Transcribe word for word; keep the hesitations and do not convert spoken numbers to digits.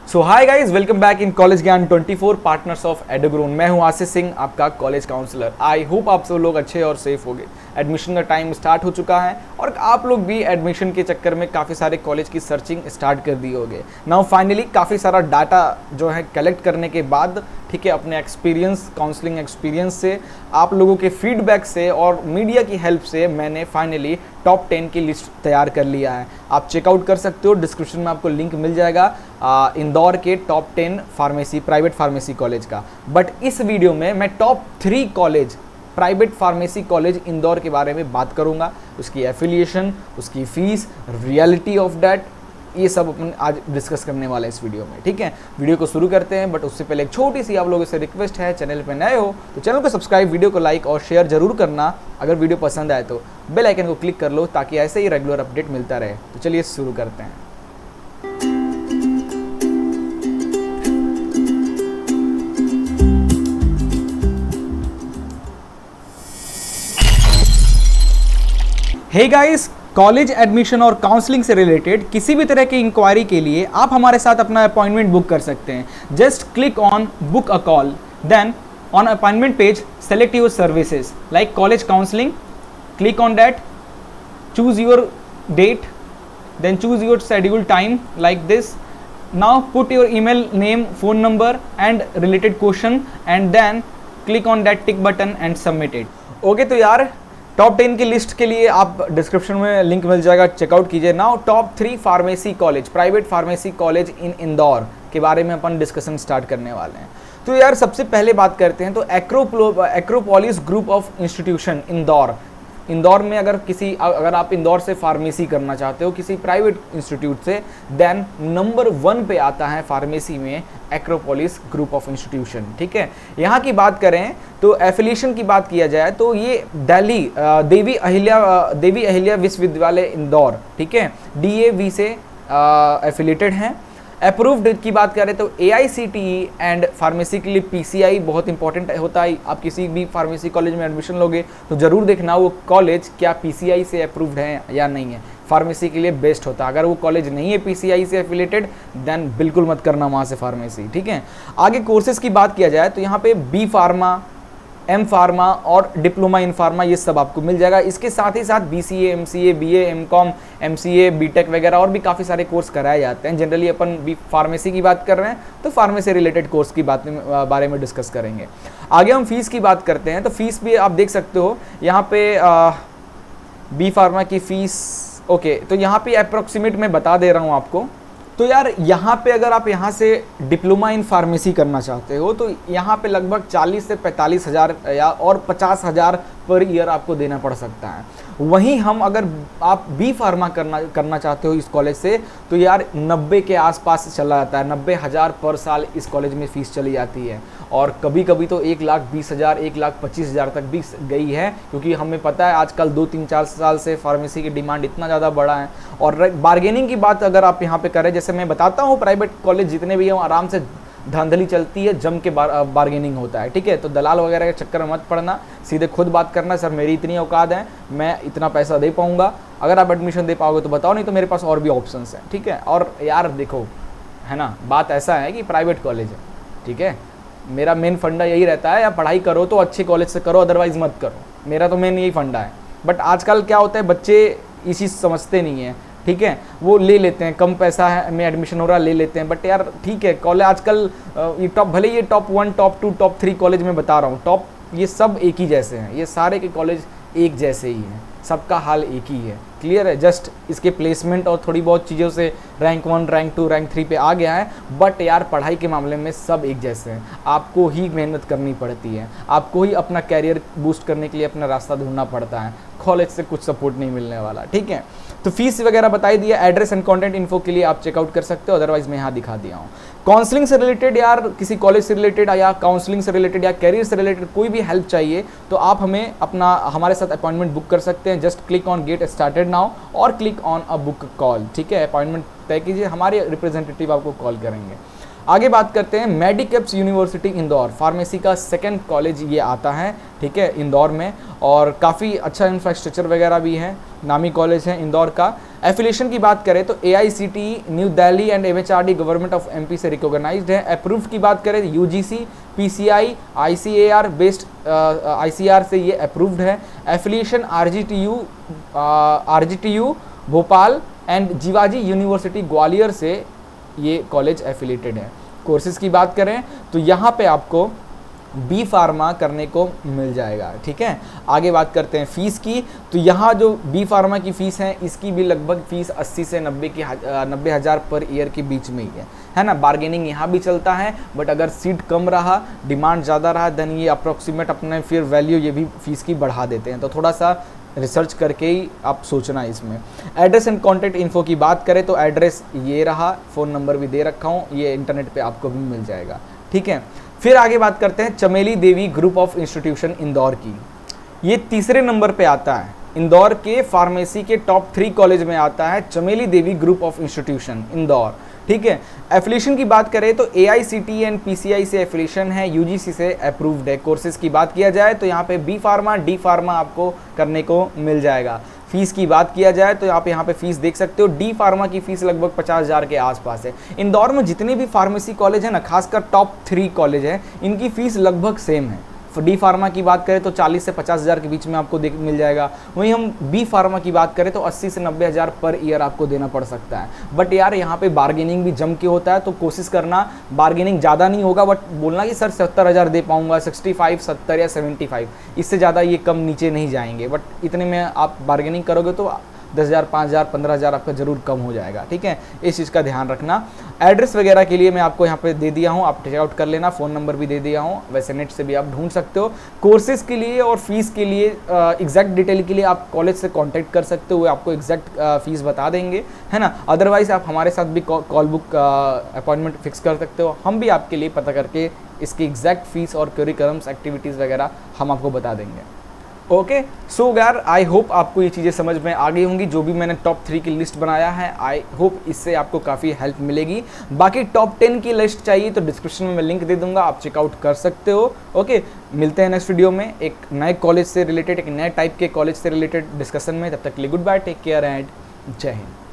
So hi guys, welcome back in college Gyan twenty four partners of एडोग्रोन। मैं हूं आशीष सिंह, आपका कॉलेज काउंसलर। आई होप आप सब लोग अच्छे और सेफ होंगे। एडमिशन का टाइम स्टार्ट हो चुका है और आप लोग भी एडमिशन के चक्कर में काफ़ी सारे कॉलेज की सर्चिंग स्टार्ट कर दी होगे। नाउ फाइनली काफ़ी सारा डाटा जो है कलेक्ट करने के बाद, ठीक है, अपने एक्सपीरियंस, काउंसलिंग एक्सपीरियंस से, आप लोगों के फीडबैक से और मीडिया की हेल्प से मैंने फाइनली टॉप टेन की लिस्ट तैयार कर लिया है। आप चेकआउट कर सकते हो, डिस्क्रिप्शन में आपको लिंक मिल जाएगा इंदौर के top ten pharmacy, private pharmacy college का। बट इस वीडियो में मैं top three college, private pharmacy college Indore के बारे में बात करूंगा, उसकी एफिलिएशन, उसकी फीस, रियलिटी ऑफ दैट, ये सब अपन आज डिस्कस करने वाले हैं इस वीडियो में। ठीक है, वीडियो को शुरू करते हैं, बट उससे पहले एक छोटी सी आप लोगों से रिक्वेस्ट है, चैनल पे नए हो तो चैनल को सब्सक्राइब, वीडियो को लाइक और शेयर जरूर करना। अगर वीडियो पसंद आए तो बेल आइकन को क्लिक कर लो ताकि ऐसे ही रेगुलर अपडेट मिलता रहे। तो चलिए शुरू करते हैं। हे गाइस, कॉलेज एडमिशन और काउंसलिंग से रिलेटेड किसी भी तरह की इंक्वायरी के लिए आप हमारे साथ अपना अपॉइंटमेंट बुक कर सकते हैं। Just click on book a call, then on appointment page select your services like college counselling, click on that, choose your date, then choose your schedule time like this. Now put your email name, phone number and related question and then click on that tick button and submit it. Okay okay, तो यार top ten की list के लिए आप description में link मिल जाएगा, checkout कीजिए। Now top three pharmacy college, private pharmacy college in Indore के बारे में अपन डिस्कशन स्टार्ट करने वाले हैं। तो यार सबसे पहले बात करते हैं तो एक्रोप्लो Acropolis group of institution Indore. Indore में अगर किसी अगर आप इंदौर से फार्मेसी करना चाहते हो किसी प्राइवेट इंस्टीट्यूट से, देन नंबर वन पे आता है फार्मेसी में एक्रोपोलिस ग्रुप ऑफ इंस्टीट्यूशन। ठीक है, यहाँ की बात करें तो एफिलिएशन की बात किया जाए तो ये दिल्ली देवी अहिल्या देवी अहिल्या विश्वविद्यालय इंदौर, ठीक है, डी ए वी से एफिलेटेड हैं। अप्रूव्ड की बात करें तो A I C T E and pharmacy के लिए पी सी आई बहुत इंपॉर्टेंट होता है। आप किसी भी फार्मेसी कॉलेज में एडमिशन लोगे तो ज़रूर देखना वो कॉलेज क्या पी सी आई से अप्रूव्ड है या नहीं है, फार्मेसी के लिए बेस्ट होता है। अगर वो कॉलेज नहीं है पी सी आई से एफिलेटेड, देन बिल्कुल मत करना वहाँ से फार्मेसी। ठीक है, आगे कोर्सेज की बात किया जाए तो यहाँ पे बी फार्मा, एम फार्मा और डिप्लोमा इन फार्मा, ये सब आपको मिल जाएगा। इसके साथ ही साथ B C A, M C A, B A, M com, M C A, B tech वगैरह और भी काफ़ी सारे कोर्स कराए जाते हैं। जनरली अपन बी फार्मेसी की बात कर रहे हैं तो फार्मेसी रिलेटेड कोर्स की बात में बारे में डिस्कस करेंगे। आगे हम फीस की बात करते हैं तो फीस भी आप देख सकते हो यहाँ पे बी फार्मा की फ़ीस। ओके, तो यहाँ पे अप्रोक्सीमेट मैं बता दे रहा हूँ आपको। तो यार यहाँ पे अगर आप यहाँ से डिप्लोमा इन फार्मेसी करना चाहते हो तो यहाँ पे लगभग चालीस से पैंतालीस हज़ार या और पचास हज़ार पर ईयर आपको देना पड़ सकता है। वहीं हम अगर आप बी फार्मा करना करना चाहते हो इस कॉलेज से तो यार नब्बे के आसपास चला जाता है, नब्बे हज़ार पर साल इस कॉलेज में फ़ीस चली जाती है। और कभी कभी तो एक लाख बीस हज़ार, एक लाख पच्चीस हज़ार तक भी गई है, क्योंकि हमें पता है आजकल दो तीन चार साल से फार्मेसी की डिमांड इतना ज़्यादा बढ़ा है। और बार्गेनिंग की बात अगर आप यहाँ पे करें, जैसे मैं बताता हूँ प्राइवेट कॉलेज जितने भी हैं आराम से धांधली चलती है, जम के बार, बार्गेनिंग होता है। ठीक है, तो दलाल वगैरह के चक्कर में मत पड़ना, सीधे खुद बात करना, सर मेरी इतनी औकात है, मैं इतना पैसा दे पाऊंगा। अगर आप एडमिशन दे पाओगे तो बताओ, नहीं तो मेरे पास और भी ऑप्शंस हैं। ठीक है, और यार देखो है ना, बात ऐसा है कि प्राइवेट कॉलेज है, ठीक है, मेरा मेन फंडा यही रहता है, या पढ़ाई करो तो अच्छे कॉलेज से करो, अदरवाइज़ मत करो। मेरा तो मेन यही फंडा है। बट आजकल क्या होता है, बच्चे ये चीज़ समझते नहीं हैं। ठीक है, वो ले लेते हैं, कम पैसा है में एडमिशन हो रहा, ले लेते हैं। बट यार ठीक है, कॉलेज आजकल ये टॉप, भले ये top one, top two, top three college में बता रहा हूँ, टॉप ये सब एक ही जैसे हैं, ये सारे के कॉलेज एक जैसे ही हैं, सबका हाल एक ही है। क्लियर है, जस्ट इसके प्लेसमेंट और थोड़ी बहुत चीज़ों से rank one, rank two, rank three पे आ गया है। बट यार पढ़ाई के मामले में सब एक जैसे हैं, आपको ही मेहनत करनी पड़ती है, आपको ही अपना कैरियर बूस्ट करने के लिए अपना रास्ता ढूंढना पड़ता है, कॉलेज से कुछ सपोर्ट नहीं मिलने वाला। ठीक है, तो फीस वगैरह बताई दिया। एड्रेस एंड कंटेंट इन्फो के लिए आप चेकआउट कर सकते हो, अदरवाइज मैं यहाँ दिखा दिया हूँ। काउंसलिंग से रिलेटेड यार, किसी कॉलेज से रिलेटेड या काउंसलिंग से रिलेटेड या कैरियर से रिलेटेड कोई भी हेल्प चाहिए तो आप हमें अपना हमारे साथ अपॉइंटमेंट बुक कर सकते हैं। Just click on get started now और click on a book call. ठीक है, अपॉइंटमेंट तय कीजिए, हमारे रिप्रेजेंटेटिव आपको कॉल करेंगे। आगे बात करते हैं मेडिकेप्स यूनिवर्सिटी इंदौर, फार्मेसी का सेकंड कॉलेज ये आता है, ठीक है, इंदौर में, और काफ़ी अच्छा इंफ्रास्ट्रक्चर वगैरह भी है, नामी कॉलेज है इंदौर का। एफिलिएशन की बात करें तो A I C T E, new Delhi and M H R D government of M P से रिकॉग्नाइज्ड है। अप्रूव्ड की बात करें U G C, P C I, I C A R based I C R से ये approved है। Affiliation R G T U R G T U Bhopal and Jiwaji university Gwalior से ये कॉलेज एफिलेटेड है। कोर्सेज की बात करें तो यहाँ पे आपको बी फार्मा करने को मिल जाएगा, ठीक है। आगे बात करते हैं फ़ीस की, तो यहाँ जो बी फार्मा की फ़ीस है इसकी भी लगभग फ़ीस अस्सी से नब्बे की नब्बे हज़ार पर ईयर के बीच में ही है है ना। बार्गेनिंग यहाँ भी चलता है, बट अगर सीट कम रहा, डिमांड ज़्यादा रहा, देन ये अप्रोक्सीमेट अपने फिर वैल्यू ये भी फ़ीस की बढ़ा देते हैं। तो थोड़ा सा रिसर्च करके ही आप सोचना है इसमें। एड्रेस एंड कॉन्टैक्ट इन्फो की बात करें तो एड्रेस ये रहा, फ़ोन नंबर भी दे रखा हूँ, ये इंटरनेट पे आपको भी मिल जाएगा, ठीक है। फिर आगे बात करते हैं Chameli Devi group of institution Indore की, ये तीसरे नंबर पे आता है। इंदौर के फार्मेसी के टॉप थ्री कॉलेज में आता है Chameli Devi group of institution Indore, ठीक है। एफिलिएशन की बात करें तो A I C T and P C I से एफिलिएशन है, यू जी सी से अप्रूव्ड है। कोर्सेज की बात किया जाए तो यहाँ पे बी फार्मा, डी फार्मा आपको करने को मिल जाएगा। फीस की बात किया जाए तो आप यहाँ पे फीस देख सकते हो, डी फार्मा की फीस लगभग पचास हज़ार के आसपास है। इंदौर में जितने भी फार्मेसी कॉलेज है ना, खासकर टॉप थ्री कॉलेज है, इनकी फीस लगभग सेम है। डी फार्मा की बात करें तो चालीस से पचास हज़ार के बीच में आपको देख मिल जाएगा। वहीं हम बी फार्मा की बात करें तो अस्सी से नब्बे हज़ार पर ईयर आपको देना पड़ सकता है। बट यार यहाँ पे बार्गेनिंग भी जम के होता है, तो कोशिश करना बार्गेनिंग ज़्यादा नहीं होगा, बट बोलना कि सर सत्तर हज़ार दे पाऊंगा, सिक्सटी फाइव सत्तर या सेवेंटी फाइव, इससे ज़्यादा ये कम नीचे नहीं जाएंगे। बट इतने में आप बार्गेनिंग करोगे तो दस हज़ार पाँच हज़ार पंद्रह हज़ार आपका जरूर कम हो जाएगा, ठीक है। इस चीज़ का ध्यान रखना। एड्रेस वगैरह के लिए मैं आपको यहाँ पे दे दिया हूँ, आप चेकआउट कर लेना, फ़ोन नंबर भी दे दिया हूँ, वैसे नेट से भी आप ढूंढ सकते हो। कोर्सेज के लिए और फीस के लिए एग्जैक्ट डिटेल के लिए आप कॉलेज से कांटेक्ट कर सकते हो, आपको एग्जैक्ट फीस बता देंगे, है ना। अदरवाइज आप हमारे साथ भी कॉल बुक अपॉइंटमेंट फिक्स कर सकते हो, हम भी आपके लिए पता करके इसकी एग्जैक्ट फीस और करिकुलम्स एक्टिविटीज़ वगैरह हम आपको बता देंगे। ओके सो यार, आई होप आपको ये चीज़ें समझ में आ गई होंगी। जो भी मैंने टॉप थ्री की लिस्ट बनाया है, आई होप इससे आपको काफ़ी हेल्प मिलेगी। बाकी टॉप टेन की लिस्ट चाहिए तो डिस्क्रिप्शन में मैं लिंक दे दूंगा, आप चेकआउट कर सकते हो। ओके, मिलते हैं नेक्स्ट वीडियो में एक नए कॉलेज से रिलेटेड, एक नए टाइप के कॉलेज से रिलेटेड डिस्कशन में। तब तक के लिए good bye, take care and Jai Hind.